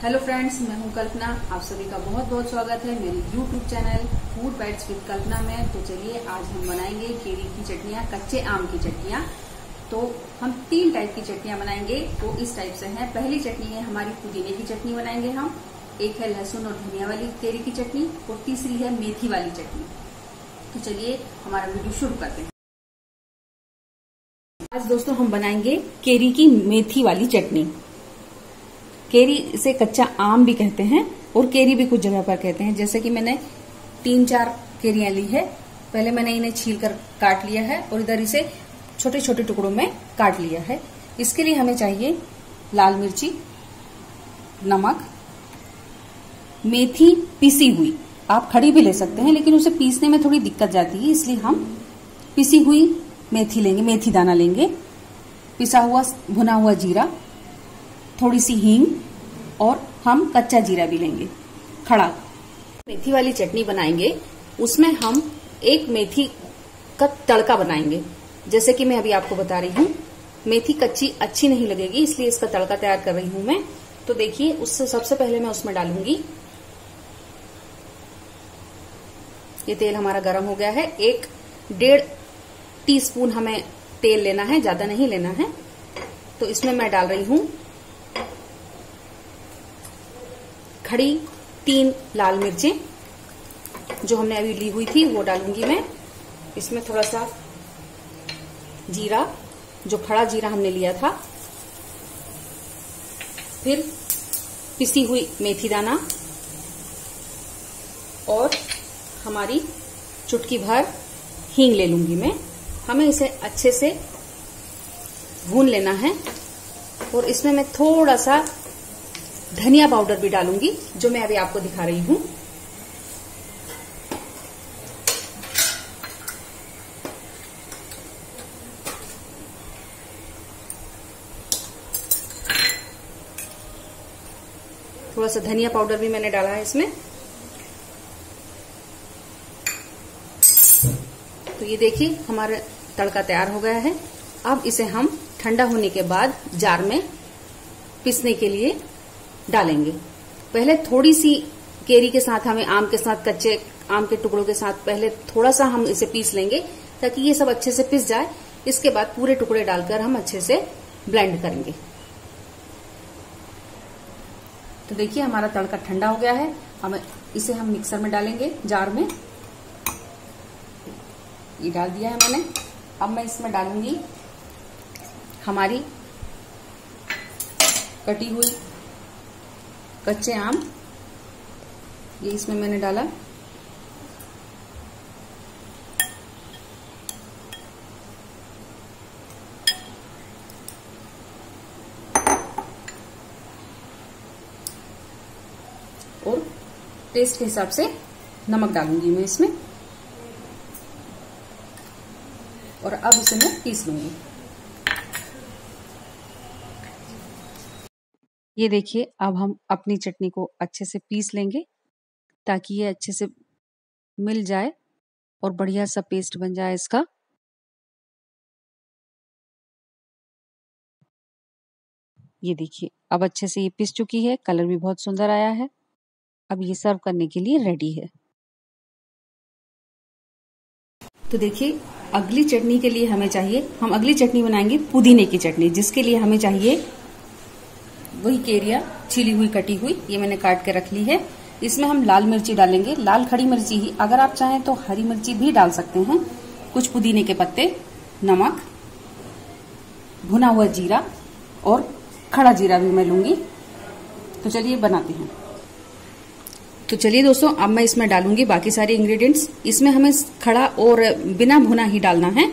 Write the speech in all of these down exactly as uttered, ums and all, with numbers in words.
Hello friends, मैं हूं कल्पना। आप सभी का बहुत बहुत स्वागत है मेरे YouTube channel food bites with Kalpana में। तो चलिए आज हम बनाएंगे केरी की चटनियां, कच्चे आम की चटनियां। तो हम तीन टाइप की चटनियां बनाएंगे, वो इस टाइप से हैं। पहली चटनी है हमारी पुदीने की चटनी बनाएंगे हम, एक है लहसुन और धनिया वाली केरी की चटनी और तीसरी है मेथी वाली चटनी। तो चलिए हमारा वीडियो शुरू करते हैं। आज दोस्तों हम बनाएंगे केरी की मेथी वाली चटनी। केरी से कच्चा आम भी कहते हैं और केरी भी कुछ जगह पर कहते हैं। जैसे कि मैंने तीन चार केरियां ली है। पहले मैंने इन्हें छील कर काट लिया है और इधर इसे छोटे छोटे टुकड़ों में काट लिया है। इसके लिए हमें चाहिए लाल मिर्ची, नमक, मेथी पिसी हुई। आप खड़ी भी ले सकते हैं, लेकिन उसे पीसने में थोड़ी दिक्कत जाती है, इसलिए हम पिसी हुई मेथी लेंगे, मेथी दाना लेंगे, पिसा हुआ भुना हुआ जीरा, थोड़ी सी हींग और हम कच्चा जीरा भी लेंगे खड़ा। मेथी वाली चटनी बनाएंगे, उसमें हम एक मेथी का तड़का बनाएंगे। जैसे कि मैं अभी आपको बता रही हूँ, मेथी कच्ची अच्छी नहीं लगेगी, इसलिए इसका तड़का तैयार कर रही हूँ मैं। तो देखिए, उससे सबसे पहले मैं उसमें डालूंगी, ये तेल हमारा गर्म हो गया है। एक डेढ़ टीस्पून हमें तेल लेना है, ज्यादा नहीं लेना है। तो इसमें मैं डाल रही हूँ खड़ी तीन लाल मिर्चें जो हमने अभी ली हुई थी, वो डालूंगी मैं। इसमें थोड़ा सा जीरा, जो खड़ा जीरा हमने लिया था, फिर पिसी हुई मेथी दाना और हमारी चुटकी भर हींग ले लूंगी मैं। हमें इसे अच्छे से भून लेना है और इसमें मैं थोड़ा सा धनिया पाउडर भी डालूंगी, जो मैं अभी आपको दिखा रही हूं। थोड़ा सा धनिया पाउडर भी मैंने डाला है इसमें। तो ये देखिए हमारा तड़का तैयार हो गया है। अब इसे हम ठंडा होने के बाद जार में पीसने के लिए डालेंगे। पहले थोड़ी सी केरी के साथ, हमें आम के साथ, कच्चे आम के टुकड़ों के साथ पहले थोड़ा सा हम इसे पीस लेंगे, ताकि ये सब अच्छे से पिस जाए। इसके बाद पूरे टुकड़े डालकर हम अच्छे से ब्लेंड करेंगे। तो देखिए हमारा तड़का ठंडा हो गया है। हम इसे हम मिक्सर में डालेंगे, जार में। ये डाल दिया है मैंने। अब मैं इसमें डालूंगी हमारी कटी हुई कच्चे आम, ये इसमें मैंने डाला। और टेस्ट के हिसाब से नमक डालूंगी मैं इसमें। और अब इसे मैं पीस लूंगी। ये देखिए, अब हम अपनी चटनी को अच्छे से पीस लेंगे, ताकि ये अच्छे से मिल जाए और बढ़िया सा पेस्ट बन जाए इसका। ये देखिए अब अच्छे से ये पिस चुकी है, कलर भी बहुत सुंदर आया है। अब ये सर्व करने के लिए रेडी है। तो देखिए, अगली चटनी के लिए हमें चाहिए, हम अगली चटनी बनाएंगे पुदीने की चटनी, जिसके लिए हमें चाहिए वही केरिया छिली हुई, कटी हुई, ये मैंने काट के रख ली है। इसमें हम लाल मिर्ची डालेंगे, लाल खड़ी मिर्ची ही। अगर आप चाहें तो हरी मिर्ची भी डाल सकते हैं। कुछ पुदीने के पत्ते, नमक, भुना हुआ जीरा और खड़ा जीरा भी मैं लूंगी। तो चलिए बनाते हैं। तो चलिए दोस्तों, अब मैं इसमें डालूंगी बाकी सारे इंग्रेडिएंट्स। इसमें हमें खड़ा और बिना भुना ही डालना है।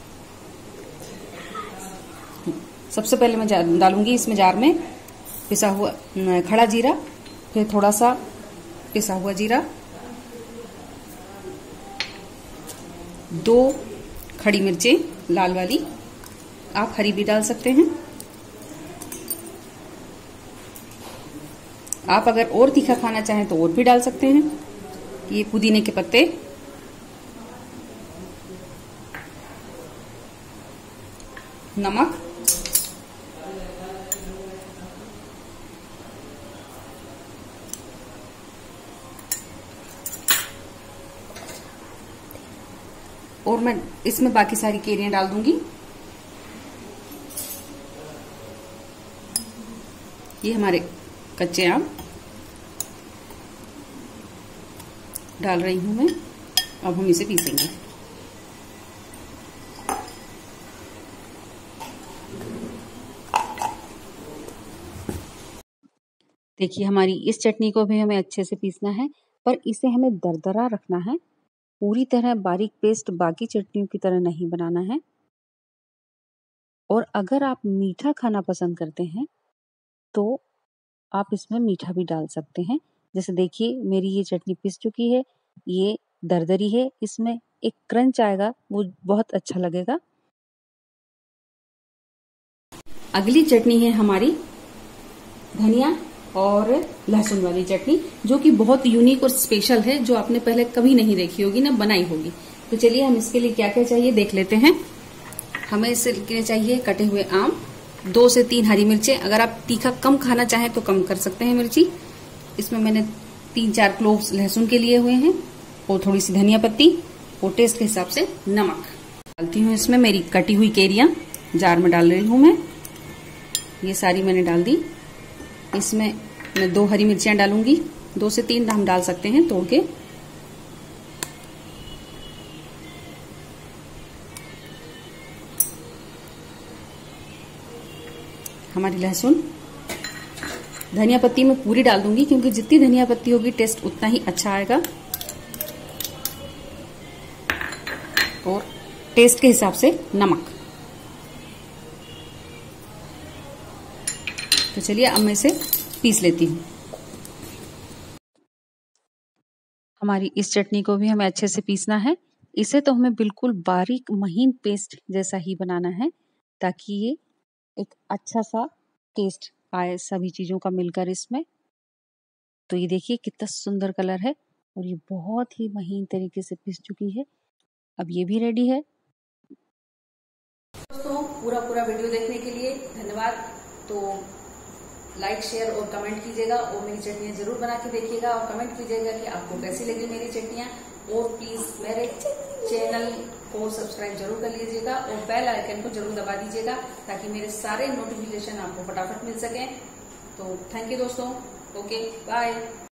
सबसे पहले मैं डालूंगी इसमें जार में पिसा हुआ खड़ा जीरा, फिर थोड़ा सा पिसा हुआ जीरा, दो खड़ी मिर्चें लाल वाली, आप हरी भी डाल सकते हैं। आप अगर और तीखा खाना चाहें तो और भी डाल सकते हैं। ये पुदीने के पत्ते, नमक, और मैं इसमें बाकी सारी केरियां डाल दूंगी। ये हमारे कच्चे आम डाल रही हूं मैं। अब हम इसे पीसेंगे। देखिए हमारी इस चटनी को भी हमें अच्छे से पीसना है, पर इसे हमें दरदरा रखना है। पूरी तरह बारीक पेस्ट बाकी चटनियों की तरह नहीं बनाना है। और अगर आप मीठा खाना पसंद करते हैं तो आप इसमें मीठा भी डाल सकते हैं। जैसे देखिए मेरी ये चटनी पिस चुकी है, ये दरदरी है, इसमें एक क्रंच आएगा, वो बहुत अच्छा लगेगा। अगली चटनी है हमारी धनिया और लहसुन वाली चटनी, जो कि बहुत यूनिक और स्पेशल है, जो आपने पहले कभी नहीं देखी होगी ना बनाई होगी। तो चलिए हम इसके लिए क्या क्या चाहिए देख लेते हैं। हमें इसके लिए चाहिए कटे हुए आम, दो से तीन हरी मिर्चें। अगर आप तीखा कम खाना चाहें तो कम कर सकते हैं मिर्ची। इसमें मैंने तीन चार क्लोव्स लहसुन के लिए हुए हैं, और थोड़ी सी धनिया पत्ती, और टेस्ट के हिसाब से नमक डालती हूँ। इसमें मेरी कटी हुई केरियां जार में डाल रही हूँ मैं। ये सारी मैंने डाल दी। इसमें मैं दो हरी मिर्चियां डालूंगी, दो से तीन हम डाल सकते हैं तोड़ के। हमारी लहसुन, धनिया पत्ती मैं पूरी डाल दूंगी, क्योंकि जितनी धनिया पत्ती होगी टेस्ट उतना ही अच्छा आएगा। और टेस्ट के हिसाब से नमक। तो चलिए अब मैं इसे पीस लेती हूँ। हमारी इस चटनी को भी हमें अच्छे से पीसना है। इसे तो हमें बिल्कुल बारीक महीन पेस्ट जैसा ही बनाना है, ताकि ये एक अच्छा सा टेस्ट आए सभी चीजों का मिलकर इसमें। तो ये देखिए कितना सुंदर कलर है, और ये बहुत ही महीन तरीके से पिस चुकी है। अब ये भी रेडी है। दोस्तों पूरा पूरा वीडियो देखने के लिए धन्यवाद। तो लाइक, शेयर और कमेंट कीजिएगा, और मेरी चटनियां जरूर बना के देखिएगा, और कमेंट कीजिएगा कि आपको कैसी लगी मेरी चटनियां। और प्लीज मेरे चैनल को सब्सक्राइब जरूर कर लीजिएगा, और बेल आइकन को जरूर दबा दीजिएगा, ताकि मेरे सारे नोटिफिकेशन आपको फटाफट मिल सकें। तो थैंक यू दोस्तों। Okay bye.